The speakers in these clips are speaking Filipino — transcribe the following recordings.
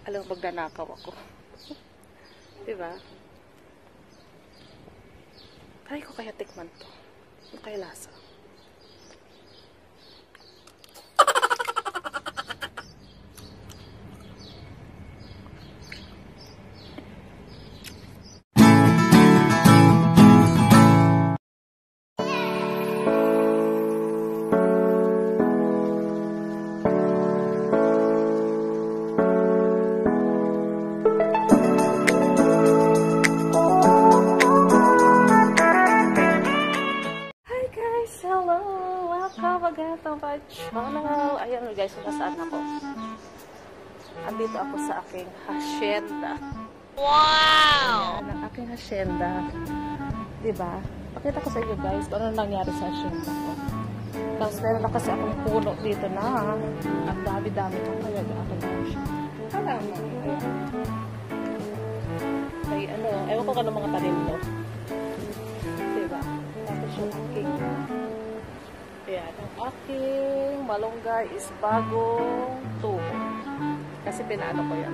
Alam mo, magnanakaw ako. Diba? Try ko kaya tikman to. Yung kaya lasa. Tambay channel. Ayan guys, nasaan ako? Andito ako sa aking hacienda. Wow! Ayan, ang aking hacienda. Diba? Pakita ko sa inyo guys kung ano nangyari sa hacienda ko. Tapos meron na kasi akong puno dito na ang dami-dami ko kaya akin na siya. Alam mo, ayan. May ano, ewan ko ka ng mga tanim to. Diba? Tapos yung aking ayan, ang aking malunggay is bagong tubo. Kasi pinaano ko yan.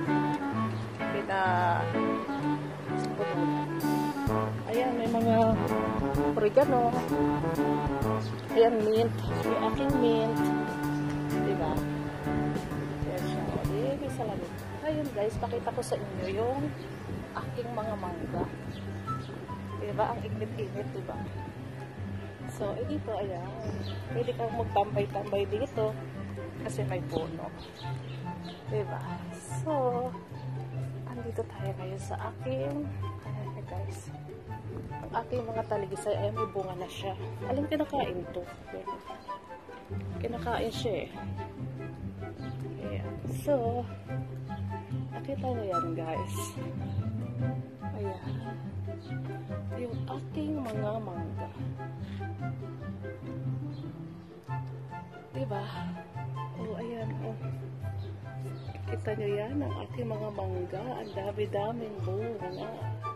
Ayan, may mga oregano. Ayan, mint. May aking mint. Diba? Ayan siya. O, di, salamin. Ayun guys, pakita ko sa inyo yung aking mga mangga. Diba? Ang init-init, diba? So, dito, ayan. Pwede kang magtambay-tambay dito. Kasi may puno. Diba? So, andito tayo ngayon sa aking, ayan guys. Ang aking mga taligisay ay may bunga na siya. Alam, kinakain to. Kinakain siya eh. Ayan. So, nakita nyo yan guys. Ayan. Yung aking mga mangga. Diba? Oh, ayan, oh. Kita nyo yan, ang aking mga mangga. Ang dami-daming bunga.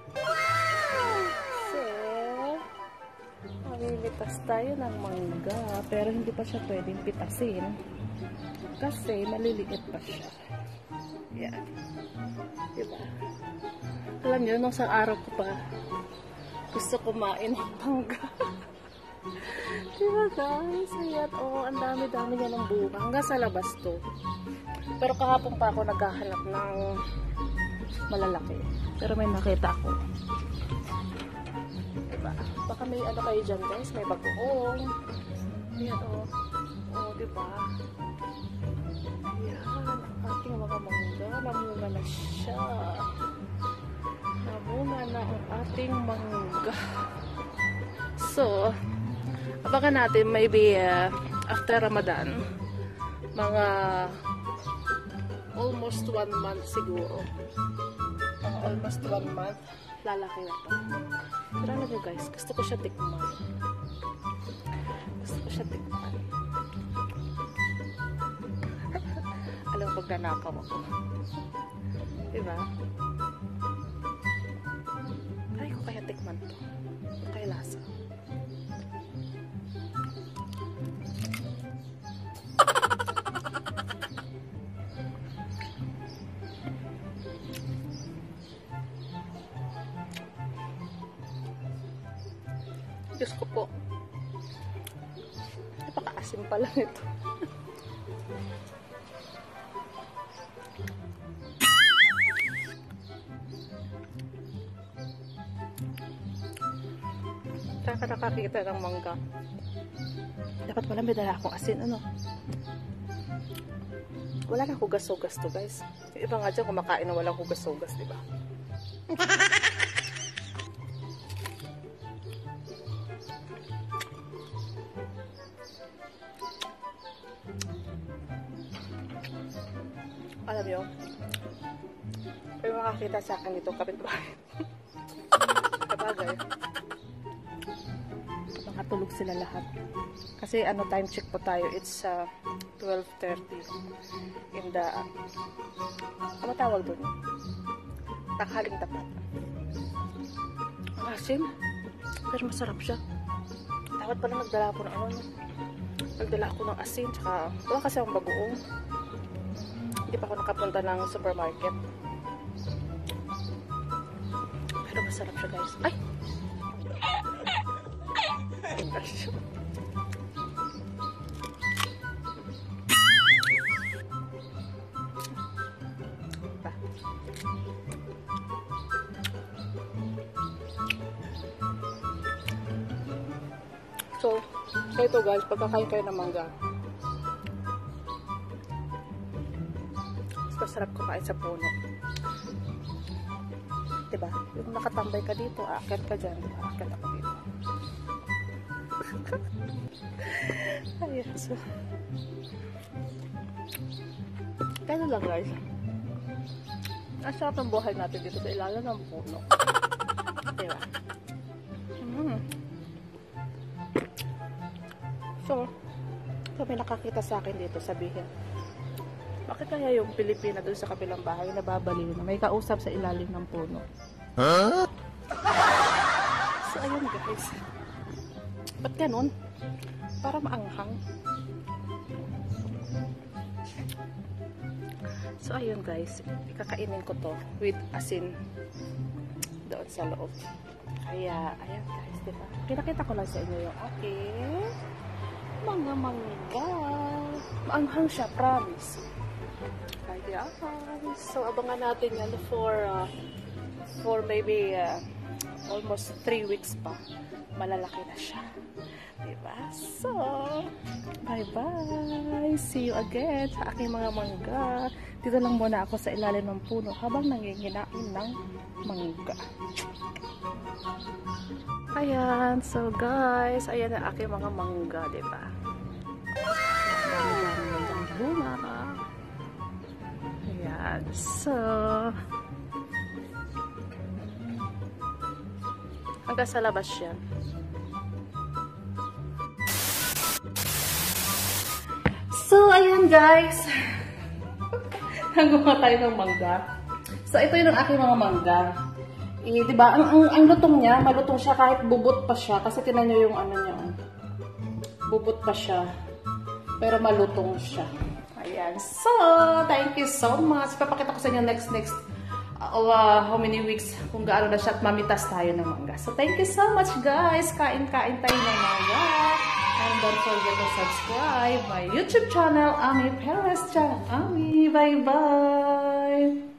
So, mamimitas tayo ng mangga. Pero hindi pa siya pwedeng pitasin. Kasi maliliit pa siya. Yan. Diba? Alam nyo, nung sa araw ko pa, gusto kumain ng mangga. Diba guys? Ayan, oh, ang dami-dami niya ng bunga. Hanggang sa labas to. Pero kahapon pa ako naghahanap ng malalaki. Pero may nakita ako. Diba? Baka may ano kayo dyan guys. May bagoong. Ayan, oh. Oh, diba? Ayan, ang ating mga mangga. Namunga na siya. Namunga na ang ating mangga. So, abangan natin maybe after Ramadan, mga almost 1 month siguro. Almost 1 month, lalaki na to. Pero alam nyo guys, gusto ko siya tikman. Gusto ko siya tikman. Alam mo, pag nanakaw ako. Diba? Try ko kaya tikman to. Kaya lasa. Diyos ko po. Napaka-asim pala nito. Saan ka nakakita ng mangga? Dapat pala may dala akong asin, ano? Wala na hugas-hugas to, guys. Yung iba nga dyan kumakain na walang hugas-hugas, diba? Alam nyo, may makakita sa akin dito kapitbahay. Kabagay, makatulog sila lahat. Kasi ano, time check po tayo, it's 12:30 in the ano tawag dun? Takhaling tapat. Ang asim, pero masarap siya. Dapat pala nagdala ako ng ano, nagdala ako ng asin, tsaka wala kasi akong bagoong. Hindi pa ako nakapunta ng supermarket. Pero masarap siya, guys. Ay! So, ito guys, pagkakain kayo ng mangga. Mas masarap kumain sa puno. Diba? Yung nakatambay ka dito, aakyat ka dyan. Aakyat ako dito. Ayan, so. Kaya lang guys. Ang sarap ng buhay natin dito sa ilalim ng puno. Diba? So, may nakakita sa akin dito, sabihin, bakit kaya yung Pilipina doon sa kabilang bahay nababaliw na may kausap sa ilalim ng puno? Huh? So, ayun guys. Ba't ganun? Para maanghang. So, ayun guys. Kakainin ko to with asin doon sa loob. Kaya, ayan guys, diba? Pinakita ko lang sa inyo yung mga mangga. Maanghang siya, promise. Kaya, so abangan natin yan for maybe almost 3 weeks pa. Malalaki na siya. Diba? So, bye-bye. See you again sa aking mga mangga. Dito lang muna ako sa ilalim ng puno habang nanginginain ng mangga. Ayan. So, guys, ayan ang aking mga mangga, diba? Dami-dami ng bunga. Ayan. So, hanggang sa labas yan. So, ayan guys. Nagawa tayo ng mangga. So, ito yung aking mga mangga. Diba, ang lutong niya, malutong siya kahit bubot pa siya. Kasi tinan nyo yung ano niya. Bubot pa siya. Pero malutong siya. Ayan. So, thank you so much. Papakita ko sa inyo next how many weeks kung gaano na siya at mamitas tayo ng mangga. So, thank you so much guys. Kain-kain tayo ng mangga. And don't forget to subscribe my YouTube channel, Ami Perez Channel. Ami, bye-bye!